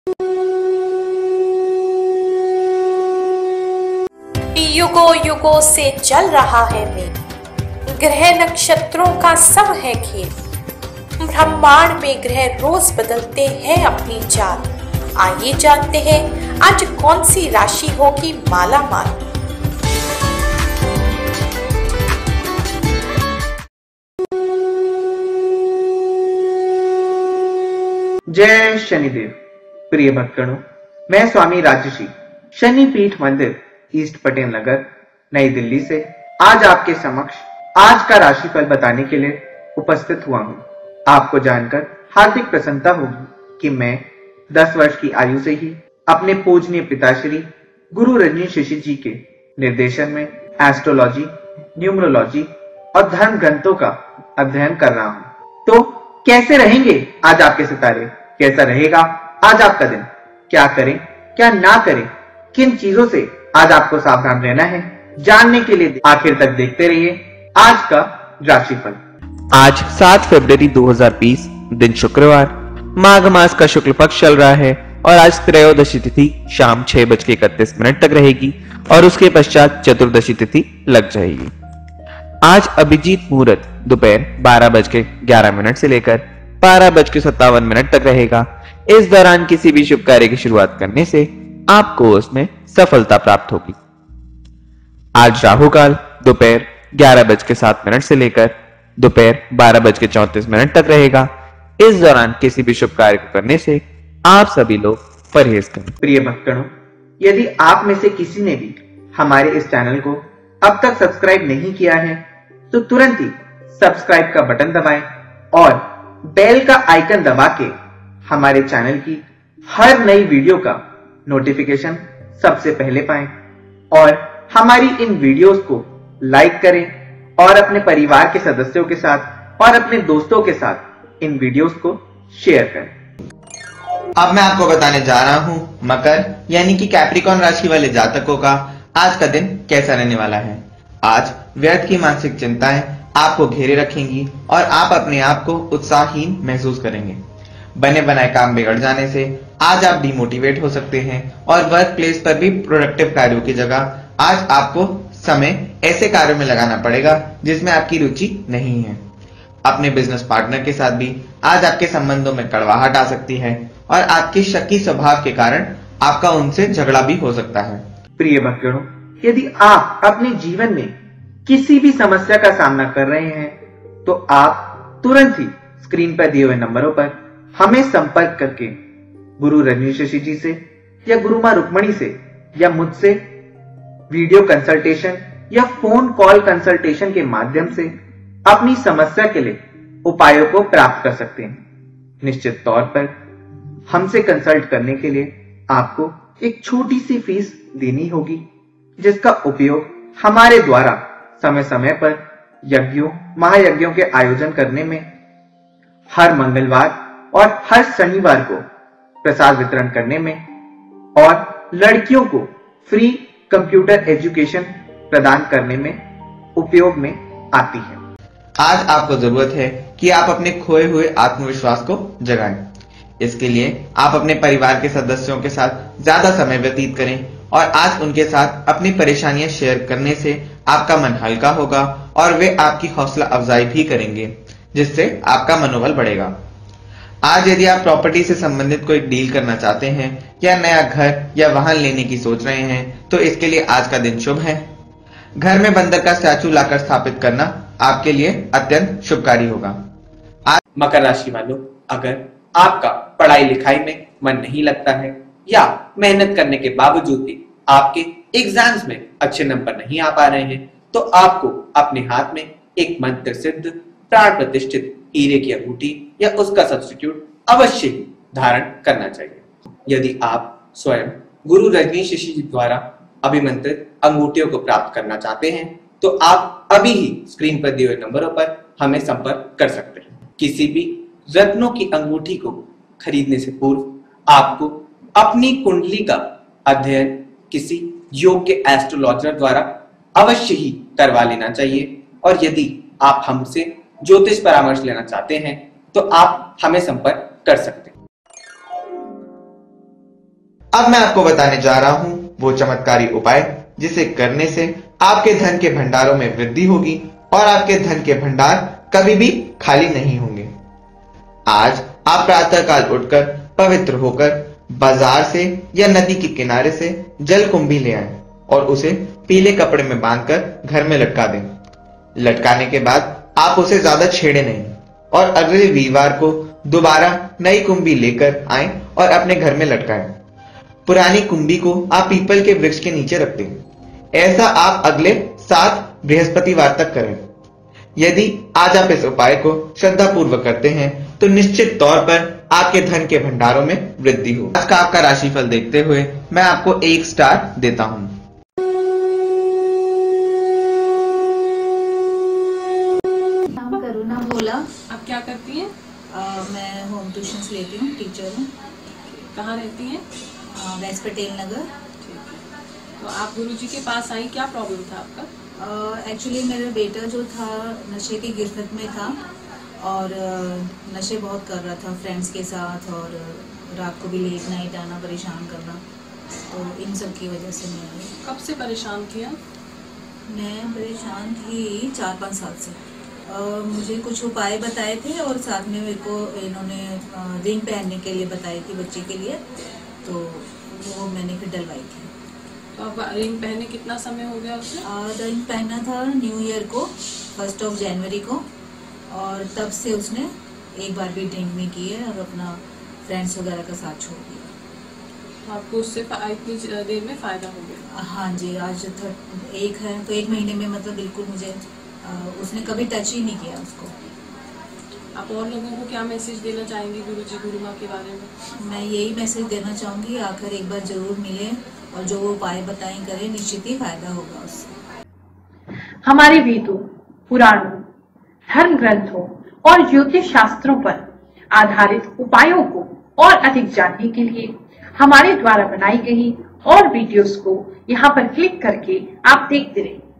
युगों युगों से चल रहा है मेल, ग्रह नक्षत्रों का सब है खेल। ब्रह्मांड में ग्रह रोज बदलते हैं अपनी चाल। आइए जानते हैं आज कौन सी राशि होगी माला माल। जय शनिदेव। प्रिय भक्तगणों, मैं स्वामी राजर्षि शनि पीठ मंदिर ईस्ट पटेल नगर नई दिल्ली से आज आपके समक्ष आज का राशिफल बताने के लिए उपस्थित हुआ हूँ। आपको जानकर हार्दिक प्रसन्नता होगी कि मैं 10 वर्ष की आयु से ही अपने पूजनीय पिताश्री गुरु रजनीश ऋषि जी के निर्देशन में एस्ट्रोलॉजी, न्यूमरोलॉजी और धर्म ग्रंथों का अध्ययन कर रहा हूँ। तो कैसे रहेंगे आज आपके सितारे, कैसा रहेगा आज आपका दिन, क्या करें क्या ना करें, किन चीजों से आज आपको सावधान रहना है, जानने के लिए आखिर तक देखते रहिए आज का राशिफल। आज 7 फरवरी 2020 दिन शुक्रवार, माघ मास का शुक्ल पक्ष चल रहा है और आज त्रयोदशी तिथि शाम 6:31 तक रहेगी और उसके पश्चात चतुर्दशी तिथि लग जाएगी। आज अभिजीत मुहूर्त दोपहर 12:11 से लेकर 12:57 तक रहेगा। इस दौरान किसी भी शुभ कार्य की शुरुआत करने से आपको उसमें सफलता प्राप्त होगी। आज राहु काल दोपहर 11:07 से लेकर दोपहर 12:34 तक रहेगा। इस दौरान किसी भी शुभ कार्य को करने से आप सभी लोग परहेज करें। प्रिय भक्तगणों, यदि आप में से किसी ने भी हमारे इस चैनल को अब तक सब्सक्राइब नहीं किया है तो तुरंत ही सब्सक्राइब का बटन दबाएं और बेल का आइकन दबा के हमारे चैनल की हर नई वीडियो का नोटिफिकेशन सबसे पहले पाएं और हमारी इन वीडियोस को लाइक करें और अपने परिवार के सदस्यों के साथ और अपने दोस्तों के साथ इन वीडियोस को शेयर करें। अब मैं आपको बताने जा रहा हूं मकर यानी कि कैप्रिकॉर्न राशि वाले जातकों का आज का दिन कैसा रहने वाला है। आज व्यर्थ की मानसिक चिंताएं आपको घेरे रखेंगी और आप अपने आप को उत्साहहीन महसूस करेंगे। बने बनाए काम बिगड़ जाने से आज आप डिमोटिवेट हो सकते हैं और वर्क प्लेस पर भी प्रोडक्टिव कार्यों की जगह आज आपको समय ऐसे कार्यों में लगाना पड़ेगा जिसमें आपकी रुचि नहीं है। अपने बिजनेस पार्टनर के साथ भी आज आपके संबंधों में कड़वाहट आ सकती है और आपके शकी स्वभाव के कारण आपका उनसे झगड़ा भी हो सकता है। प्रिय भक्तगणों, यदि आप अपने जीवन में किसी भी समस्या का सामना कर रहे हैं तो आप तुरंत ही स्क्रीन पर दिए हुए नंबरों पर हमें संपर्क करके गुरु रजनीश ऋषि जी से या गुरु मां रुक्मणी से या मुझसे वीडियो कंसल्टेशन या फोन कॉल कंसल्टेशन के माध्यम से अपनी समस्या के लिए उपायों को प्राप्त कर सकते हैं। निश्चित तौर पर हमसे कंसल्ट करने के लिए आपको एक छोटी सी फीस देनी होगी जिसका उपयोग हमारे द्वारा समय समय पर यज्ञों महायज्ञों के आयोजन करने में, हर मंगलवार और हर शनिवार को प्रसाद वितरण करने में और लड़कियों को फ्री कंप्यूटर एजुकेशन प्रदान करने में उपयोग में आती है। आज आपको जरूरत है कि आप अपने खोए हुए आत्मविश्वास को जगाएं। इसके लिए आप अपने परिवार के सदस्यों के साथ ज्यादा समय व्यतीत करें और आज उनके साथ अपनी परेशानियां शेयर करने से आपका मन हल्का होगा और वे आपकी हौसला अफजाई भी करेंगे जिससे आपका मनोबल बढ़ेगा। आज यदि आप प्रॉपर्टी से संबंधित कोई डील करना चाहते हैं या नया घर या वाहन लेने की सोच रहे हैं तो इसके लिए आज का दिन शुभ है। घर में बंदर का स्टैचू लाकर स्थापित करना आपके लिए अत्यंत शुभकारी होगा। आज मकर राशि वालों, अगर आपका पढ़ाई लिखाई में मन नहीं लगता है या मेहनत करने के बावजूद भी आपके एग्जाम्स में अच्छे नंबर नहीं आ पा रहे हैं तो आपको अपने हाथ में एक मंत्र सिद्ध प्राण प्रतिष्ठित हीरे की अंगूठी या उसका सब्स्टिट्यूट अवश्य ही धारण करना चाहिए। यदि आप स्वयं गुरु रजनीश ऋषि जी द्वारा अभिमंत्रित अंगूठियों को प्राप्त करना चाहते हैं तो आप अभी ही स्क्रीन पर दिए हुए नंबरों पर हमें संपर्क कर सकते हैं। किसी भी रत्नों की अंगूठी को खरीदने से पूर्व आपको अपनी कुंडली का अध्ययन किसी योग्य एस्ट्रोलॉजर द्वारा अवश्य ही करवा लेना चाहिए और यदि आप हमसे ज्योतिष परामर्श लेना चाहते हैं तो आप हमें संपर्क कर सकते हैं। अब मैं आपको बताने जा रहा हूं वो चमत्कारी उपाय जिसे करने से आपके धन के भंडारों में वृद्धि होगी और आपके धन के भंडार कभी भी खाली नहीं होंगे। आज आप प्रातःकाल उठकर पवित्र होकर बाजार से या नदी के किनारे से जल कुंभी ले आएं और उसे पीले कपड़े में बांधकर घर में लटका दें। लटकाने के बाद आप उसे ज्यादा छेड़े नहीं और अगले वीरवार को दोबारा नई कुंभी लेकर आएं और अपने घर में लटकाएं। पुरानी कुंभी को आप पीपल के वृक्ष के नीचे रख दें। ऐसा आप अगले 7 बृहस्पतिवार तक करें। यदि आज आप इस उपाय को श्रद्धापूर्वक करते हैं तो निश्चित तौर पर आपके धन के भंडारों में वृद्धि हो। आज का आपका राशिफल देखते हुए मैं आपको 1 स्टार देता हूं। नाम करुणा भोला। आप क्या करती हैं? मैं होम ट्यूशंस लेती हूँ, टीचर हूँ। कहाँ रहती हैं? वेस्ट पटेल नगर। तो आप गुरुजी के पास आई, क्या प्रॉब्लम था आपका? एक्चुअली मेरा बेटा जो था नशे की गिरफ्त में था और नशे बहुत कर रहा था फ्रेंड्स के साथ, और रात को भी लेट नाइट आना, परेशान करना, तो इन सब की वजह से मैं आई। कब से परेशान थी आप? मैं परेशान थी 4-5 साल से। मुझे कुछ उपाय बताए थे और साथ में मेरे को इन्होंने रिंग पहनने के लिए बताई थी बच्चे के लिए, तो वो मैंने फिर डलवाई थी। तो आप रिंग पहने कितना समय हो गया उसे? रिंग पहना था न्यू ईयर को, 1 जनवरी को, और तब से उसने एक बार भी ड्रिंक नहीं की है और अपना फ्रेंड्स वगैरह का साथ छोड़ दिया। तो आपको उससे इतनी देर में फायदा हो गया? हाँ जी, आज एक है तो 1 महीने में मतलब बिल्कुल मुझे उसने कभी टच ही नहीं किया उसको। आप और लोगों को क्या मैसेज देना चाहेंगी गुरुजी गुरु माँ के बारे में? मैं यही मैसेज देना चाहूँगी, आकर एक बार जरूर मिले और जो वो उपाय बताएं करें, निश्चित ही फायदा होगा उससे। हमारे वेदों, पुराणों, धर्म ग्रंथों और ज्योतिष शास्त्रों पर आधारित उपायों को और अधिक जानने के लिए हमारे द्वारा बनाई गई और वीडियोस को यहाँ पर क्लिक करके आप देखते रहें।